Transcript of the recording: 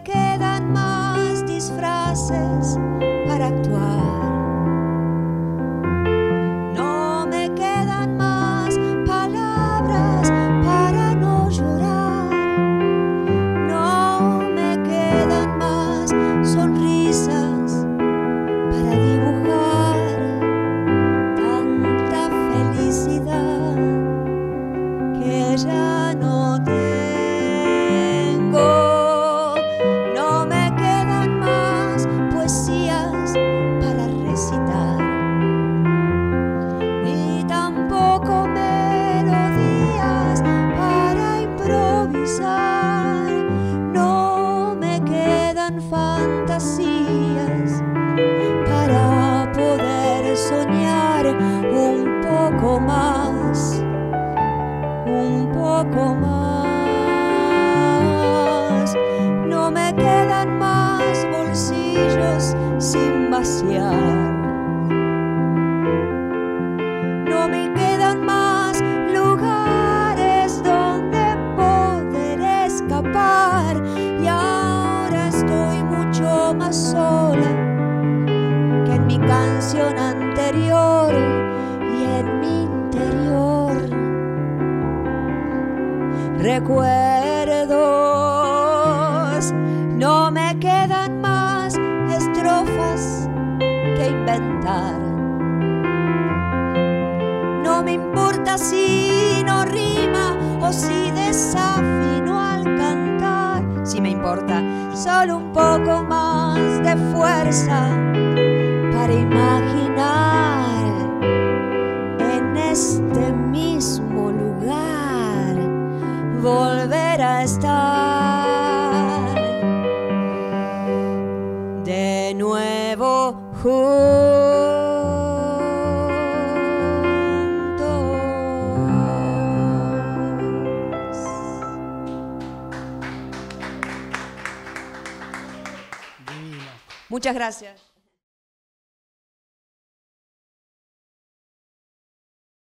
quedan más disfraces para actuar. No me quedan más palabras para no llorar. No me quedan más sonrisas para dibujar tanta felicidad que ya no tengo. No me quedan más poesías para recitar, ni tampoco melodías para improvisar. No me quedan fantasías para poder soñar un poco más, un poco más. No me quedan más bolsillos sin vaciar. No me quedan más lugares donde poder escapar. Y ahora estoy mucho más sola que en mi canción anterior y en mi interior. Recuerdos, no me quedan más estrofas que inventar. No me importa si no rima o si desafino al cantar. Sí me importa solo un poco más de fuerza para imaginar en este mismo lugar volver a estar de nuevo juntos. Divino. Muchas gracias.